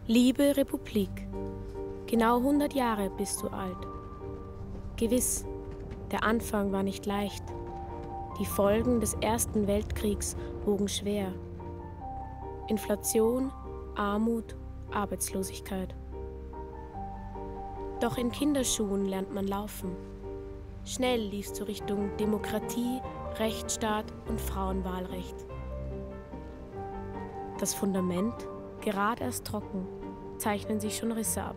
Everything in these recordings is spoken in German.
Liebe Republik, genau 100 Jahre bist du alt. Gewiss, der Anfang war nicht leicht. Die Folgen des Ersten Weltkriegs wogen schwer. Inflation, Armut, Arbeitslosigkeit. Doch in Kinderschuhen lernt man laufen. Schnell liefst du Richtung Demokratie, Rechtsstaat und Frauenwahlrecht. Das Fundament, gerade erst trocken, zeichnen sich schon Risse ab.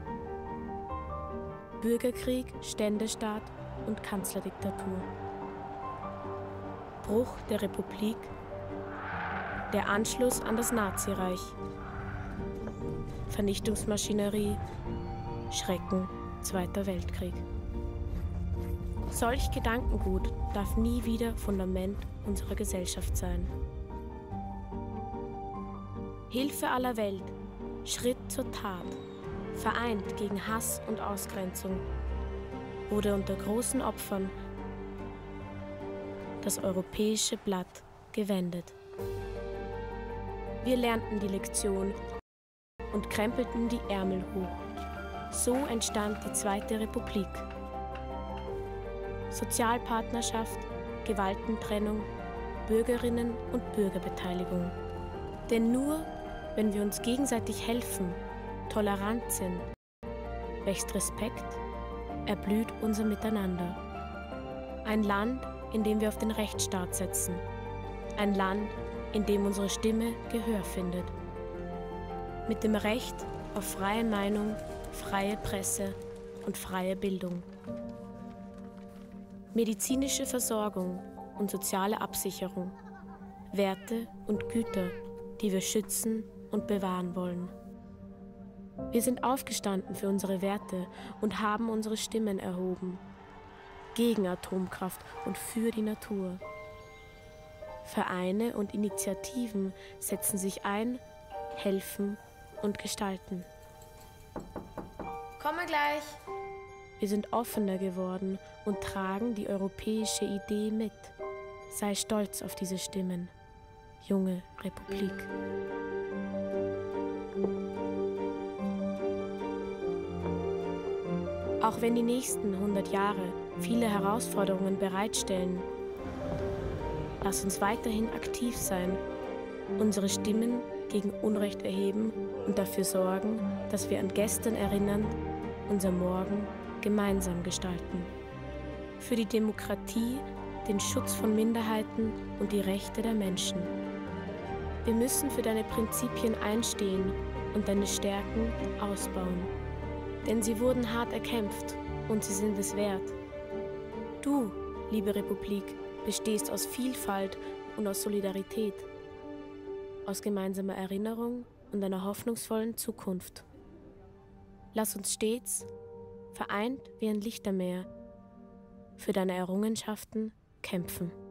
Bürgerkrieg, Ständestaat und Kanzlerdiktatur. Bruch der Republik, der Anschluss an das Nazireich. Vernichtungsmaschinerie, Schrecken, Zweiter Weltkrieg. Solch Gedankengut darf nie wieder Fundament unserer Gesellschaft sein. Hilfe aller Welt, Schritt zur Tat, vereint gegen Hass und Ausgrenzung, wurde unter großen Opfern das europäische Blatt gewendet. Wir lernten die Lektion und krempelten die Ärmel hoch. So entstand die Zweite Republik. Sozialpartnerschaft, Gewaltentrennung, Bürgerinnen- und Bürgerbeteiligung. Denn nur wenn wir uns gegenseitig helfen, tolerant sind, wächst Respekt, erblüht unser Miteinander. Ein Land, in dem wir auf den Rechtsstaat setzen. Ein Land, in dem unsere Stimme Gehör findet. Mit dem Recht auf freie Meinung, freie Presse und freie Bildung. Medizinische Versorgung und soziale Absicherung. Werte und Güter, die wir schützen und bewahren wollen. Wir sind aufgestanden für unsere Werte und haben unsere Stimmen erhoben. Gegen Atomkraft und für die Natur. Vereine und Initiativen setzen sich ein, helfen und gestalten. Komme gleich! Wir sind offener geworden und tragen die europäische Idee mit. Sei stolz auf diese Stimmen, junge Republik. Auch wenn die nächsten 100 Jahre viele Herausforderungen bereitstellen, lass uns weiterhin aktiv sein, unsere Stimmen gegen Unrecht erheben und dafür sorgen, dass wir an gestern erinnern, unser Morgen gemeinsam gestalten. Für die Demokratie, den Schutz von Minderheiten und die Rechte der Menschen. Wir müssen für deine Prinzipien einstehen und deine Stärken ausbauen. Denn sie wurden hart erkämpft und sie sind es wert. Du, liebe Republik, bestehst aus Vielfalt und aus Solidarität, aus gemeinsamer Erinnerung und einer hoffnungsvollen Zukunft. Lass uns stets, vereint wie ein Lichtermeer, für deine Errungenschaften kämpfen.